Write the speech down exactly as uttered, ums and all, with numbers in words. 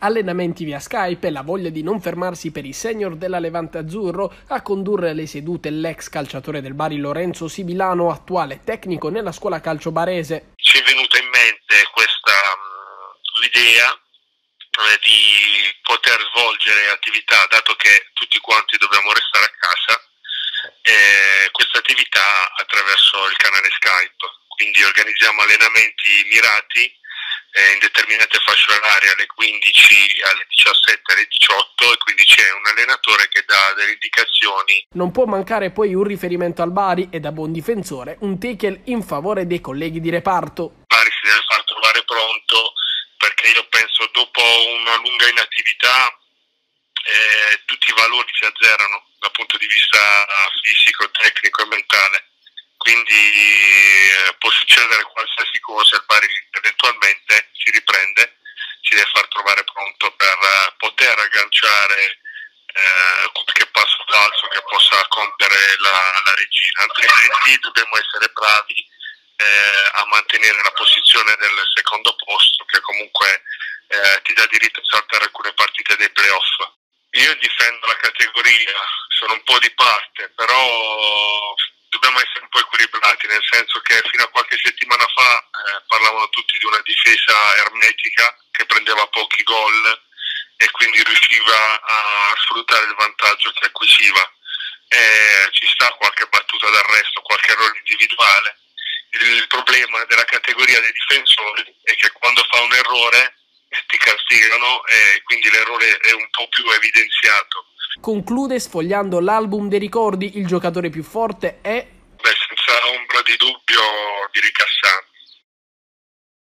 Allenamenti via Skype e la voglia di non fermarsi per i senior della Levante Azzurro a condurre le sedute l'ex calciatore del Bari Lorenzo Sibilano, attuale tecnico nella scuola calcio barese. Ci è venuta in mente questa um, l'idea eh, di poter svolgere attività, dato che tutti quanti dobbiamo restare a casa, eh, questa attività attraverso il canale Skype. Quindi organizziamo allenamenti mirati in determinate fasce orarie alle quindici, alle diciassette, alle diciotto, e quindi c'è un allenatore che dà delle indicazioni. Non può mancare poi un riferimento al Bari e, da buon difensore, un tackle in favore dei colleghi di reparto. Bari si deve far trovare pronto, perché io penso dopo una lunga inattività eh, tutti i valori si azzerano dal punto di vista fisico, tecnico e mentale. Quindi eh, può succedere qualsiasi cosa, il Bari eventualmente si riprende, si deve far trovare pronto per uh, poter agganciare uh, qualche passo falso che possa compiere la, la regina, altrimenti dobbiamo essere bravi eh, a mantenere la posizione del secondo posto, che comunque eh, ti dà diritto a saltare alcune partite dei playoff. Io difendo la categoria, sono un po' di parte, però dobbiamo essere un po' equilibrati, nel senso che fino a qualche settimana fa eh, parlavano tutti di una difesa ermetica che prendeva pochi gol e quindi riusciva a sfruttare il vantaggio che acquisiva. Eh, ci sta qualche battuta d'arresto, qualche errore individuale. Il, il problema della categoria dei difensori è che quando fa un errore ti castigano e quindi l'errore è un po' più evidenziato. Conclude sfogliando l'album dei ricordi: il giocatore più forte è... Beh, senza ombra di dubbio di Ricassano.